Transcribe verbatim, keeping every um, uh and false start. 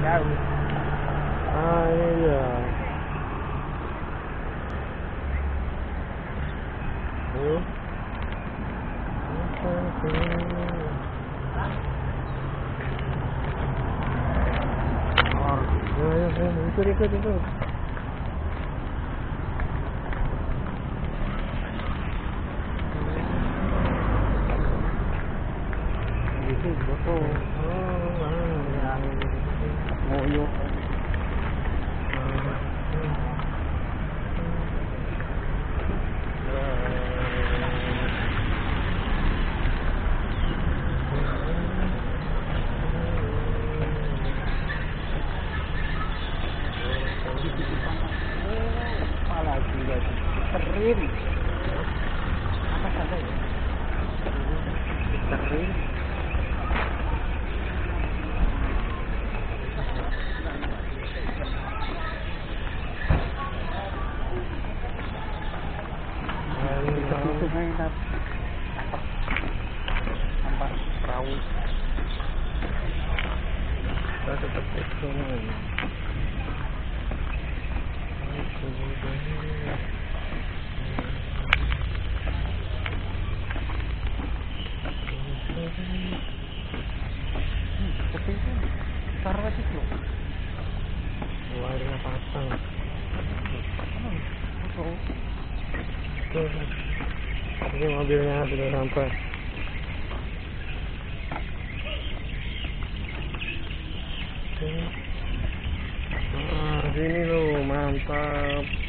jauh. Ah iya. Oh. Oh, ya, ya, ikut, ikut, ikut. Itu foto. Oh, ya. Oh, yuk. Terim. Apa saja ya? Terim. Di sungai nampak perahu. Kita tetap ke sungai. Tapi itu taruh aja tuh. Warna pasang. Oh, tuh. Ini mobilnya sudah sampai. Ah, sini loh, mantap.